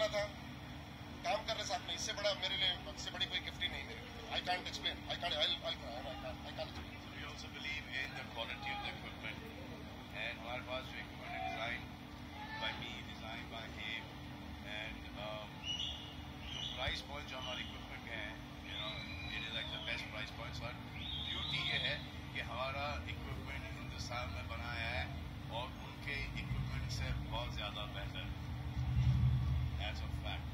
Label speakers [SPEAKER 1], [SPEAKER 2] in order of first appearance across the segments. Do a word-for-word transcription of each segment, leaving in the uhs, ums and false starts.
[SPEAKER 1] करना था, काम कर रहे साथ में, इससे बड़ा मेरे लिए, इससे बड़ी कोई गिफ्ट ही नहीं मेरे लिए। I can't explain, I can't I I can't I can't
[SPEAKER 2] We also believe in the quality of the equipment, and हमारे पास जो equipment है design by me, design by him, and um, जो price point जो हमारे equipment के हैं, you know, it is like the best price points. और beauty ये है कि हमारा equipment हिंदुस्तान में बनाया है और उनके equipment से बहुत ज़्यादा बेहतर है, as a fact.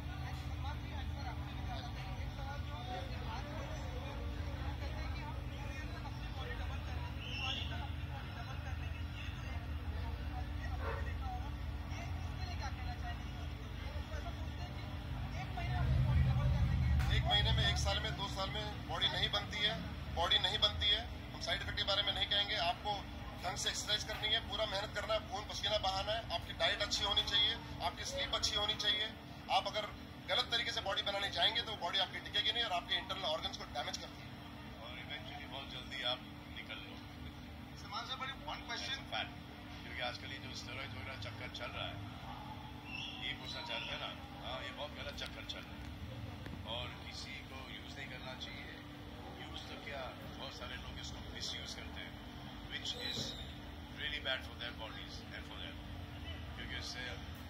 [SPEAKER 1] एक महीने में, एक साल में, दो साल में बॉडी नहीं बनती है, बॉडी नहीं बनती है। हम साइड इफेक्ट के बारे में नहीं कहेंगे। आपको ढंग से एक्सरसाइज करनी है, पूरा मेहनत करना है, खून पसीना बहाना है, आपकी डाइट अच्छी होनी चाहिए, आपकी स्लीप अच्छी होनी चाहिए। आप अगर गलत तरीके से बॉडी बनाने जाएंगे तो बॉडी आपकी टिकेगी नहीं और आपके इंटरनल ऑर्गन्स को डैमेज करती है
[SPEAKER 2] और इवेंचुअली बहुत जल्दी आप निकल लो।
[SPEAKER 3] सलमान साहब, वन क्वेश्चन,
[SPEAKER 2] क्योंकि आजकल ये जो स्टेरॉइड वगैरह चक्कर चल रहा है, ये पूछना चाहते हैं ना, हाँ ये बहुत गलत चक्कर चल रहा है और किसी को यूज़ नहीं करना चाहिए। यूज़ तो क्या, बहुत सारे लोग इसको मिस यूज़ करते हैं, which is really bad for their bodies and for their, क्योंकि इससे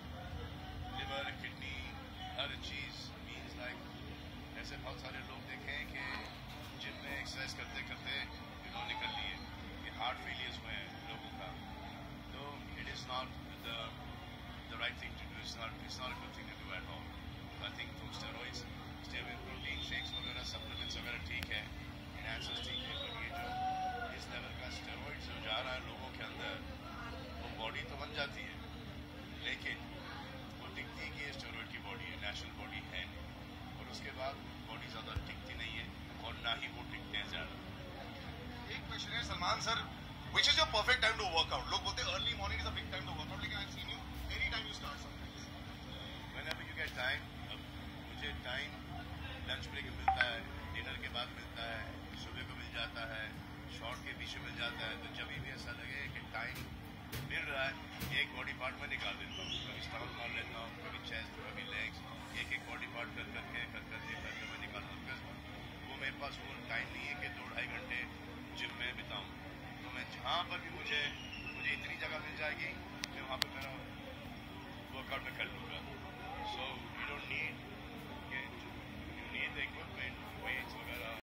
[SPEAKER 2] लिवर, किडनी, हर चीज़ मीन्स लाइक, ऐसे बहुत सारे लोग देखें कि जिम में एक्सरसाइज करते करते यू नो निकल लिए, ये हार्ट फेलियर्स हुए हैं लोगों का। तो it is not the the right thing to do, it's not it's not a good thing to do at all. I think from steroids, steroid protein shakes वगैरह, supplements वगैरह ठीक है, एनहांसर्स ठीक है, पर ये जो इस लेवल का स्टेरॉइड्स जो जा रहा है लोगों के अंदर, वो बॉडी तो बन जाती है लेकिन वो दिखती कि स्टेरॉइड की बॉडी है, नेचुरल बॉडी है नहीं, और उसके बाद बॉडी ज़्यादा टिकती नहीं है और ना ही वो टिकते हैं ज़्यादा।
[SPEAKER 3] एक क्वेश्चन है Salman sir, which is your perfect time to workout? लोग बोलते हैं early morning is a big time to workout, लेकिन I have seen you any time you start sometimes.
[SPEAKER 2] Whenever you get time, मुझे टाइम लंच ब्रेक में मिलता है, dinner के बाद मिलता है, सुबह को मिल जाता है, शॉर्ट के बीच में मिल जाता है, तो जब भी ऐसा लगे कि टाइम मिल रहा है, एक बॉडी पार्ट में निकाल देता हूँ। कभी स्टमक मार लेता हूँ, कभी चेस्ट, कभी लेग्स, एक एक बॉडी पार्ट कर करके कर करके कर कर मैं निकालता हूँ, बिकॉज वो मेरे पास वो टाइम नहीं है कि दो ढाई घंटे जिम में बिताऊँ। तो मैं जहाँ पर भी मुझे मुझे इतनी जगह मिल जाएगी, मैं वहाँ पर मेरा वर्कआउट में कर लूँगा। So you don't need you need the equipment, weights वगैरह।